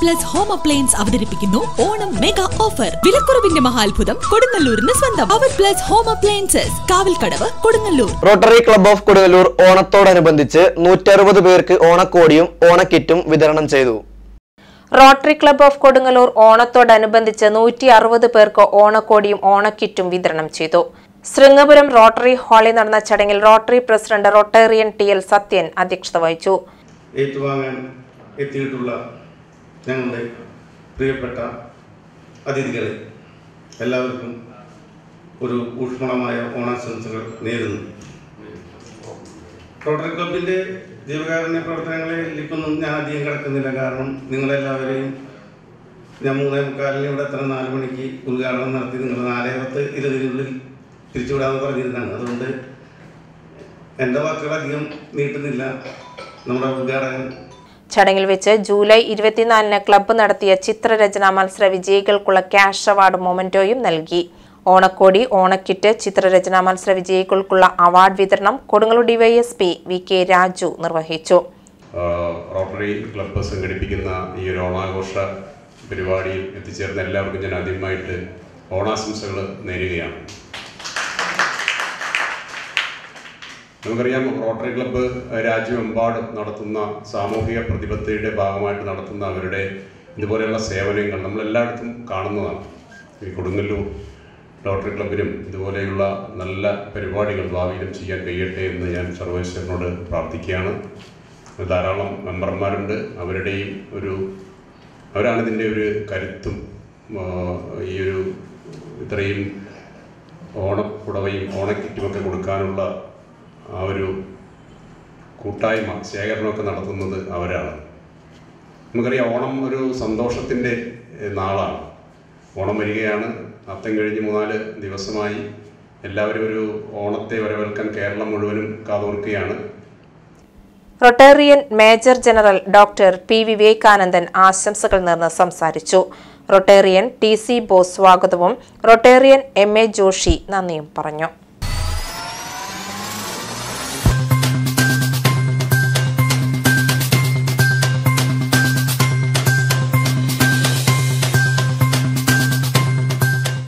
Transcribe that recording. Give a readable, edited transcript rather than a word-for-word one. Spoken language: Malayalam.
പ്ലസ് ഹോം അപ്ലയൻസ് അവതരിപ്പിക്കുന്നു ഓണം മെഗാ ഓഫർ. വിലക്കുറവിന്റെ മഹാത്ഭുതം കൊടുങ്ങല്ലൂരിന് സ്വന്തം. Power plus home appliances, Kavalkadavu, Kodungallur. Rotary club of Kodungallur ഓണത്തോടനുബന്ധിച്ച് 160 പേർക്ക് ഓണക്കോടിയും ഓണക്കിറ്റും വിതരണം ചെയ്തു. റോട്ടറി ക്ലബ് ഓഫ് കൊടുങ്ങല്ലൂർ ഓണത്തോടനുബന്ധിച്ച് 160 പേർക്ക് ഓണക്കോടിയും ഓണക്കിറ്റും വിതരണം ചെയ്തു. ശൃംഗപുരം റോട്ടറി ഹാളിൽ നടന്ന ചടങ്ങിൽ rotary president rotarian TL Sathyan അധ്യക്ഷത വഹിച്ചു. ഏറ്റുവാങ്ങാൻ എത്തിയിട്ടുള്ള ഞങ്ങളുടെ പ്രിയപ്പെട്ട അതിഥികളെ എല്ലാവർക്കും ഒരു ഊഷ്മളമായ ഓണാശംസകൾ നേരുന്നു. റോട്ടറി ക്ലബിൻ്റെ ജീവകാരുണ്യ പ്രവർത്തനങ്ങളിലേക്കൊന്നും ഞാൻ അധികം കിടക്കുന്നില്ല. കാരണം നിങ്ങളെല്ലാവരെയും ഞാൻ 3:45 ഇവിടെ എത്ര 4 മണിക്ക് ഉദ്ഘാടനം നടത്തി നിങ്ങൾ 4:10 ഇതിനുള്ളിൽ തിരിച്ചുവിടാമെന്ന് പറഞ്ഞിരുന്നതാണ്. അതുകൊണ്ട് എൻ്റെ വാക്കുകൾ അധികം നീട്ടുന്നില്ല. നമ്മുടെ ഉദ്ഘാടകൻ ചടങ്ങിൽ വെച്ച് ജൂലൈ 24-ന് ക്ലബ്ബ് നടത്തിയ ചിത്രരചനാ മത്സര വിജയികൾക്കുള്ള ക്യാഷ് അവാർഡ് മൊമെന്റോയും നൽകി. ഓണക്കോടി, ഓണക്കിറ്റ്, ചിത്രരചനാ മത്സര വിജയികൾക്കുള്ള അവാർഡ് വിതരണം കൊടുങ്ങല്ലൂർ DYSP VK രാജു നിർവഹിച്ചു. റോട്ടറി ക്ലബ്ബ് സംഘടിപ്പിക്കുന്ന ഈ ഒരു ഓണാഘോഷ പരിപാടിയിൽ എത്തിച്ചേർന്ന എല്ലാവർക്കും ഞാൻ ആദ്യമായിട്ട് ഓണാശംസകൾ നേരുകയാണ്. നമുക്കറിയാം, റോട്ടറി ക്ലബ്ബ് രാജ്യമെമ്പാടും നടത്തുന്ന സാമൂഹിക പ്രതിബദ്ധതയുടെ ഭാഗമായിട്ട് നടത്തുന്ന അവരുടെ ഇതുപോലെയുള്ള സേവനങ്ങൾ നമ്മളെല്ലായിടത്തും കാണുന്നതാണ്. ഈ കൊടുങ്ങല്ലൂർ റോട്ടറി ക്ലബിനും ഇതുപോലെയുള്ള നല്ല പരിപാടികൾ ഭാവിയിലും ചെയ്യാൻ കഴിയട്ടെ എന്ന് ഞാൻ സർവേശ്വരനോട് പ്രാർത്ഥിക്കുകയാണ്. ധാരാളം മെമ്പർമാരുണ്ട്. അവരാണ് ഇതിൻ്റെ ഒരു കരുത്തും ഈ ഒരു ഇത്രയും ഓണപ്പുടവയും ഓണക്കിറ്റുമൊക്കെ കൊടുക്കാനുള്ള ആ ഒരു കൂട്ടായ്മ ശേഖരണമൊക്കെ നടത്തുന്നത് അവരാണ്. നമുക്കറിയാം, ഓണം ഒരു സന്തോഷത്തിൻ്റെ നാളാണ്. ഓണം വരികയാണ്. അത്തം കഴിഞ്ഞ് 3-4 ദിവസമായി എല്ലാവരും ഒരു ഓണത്തെ വരവേൽക്കാൻ കേരളം മുഴുവനും കാതോർക്കുകയാണ്. Rotarian major general doctor P. Vivekanandan ആശംസകൾ നേർന്ന് സംസാരിച്ചു. റൊട്ടേറിയൻ TC ബോസ് സ്വാഗതവും റൊട്ടേറിയൻ MA ജോഷി നന്ദിയും പറഞ്ഞു.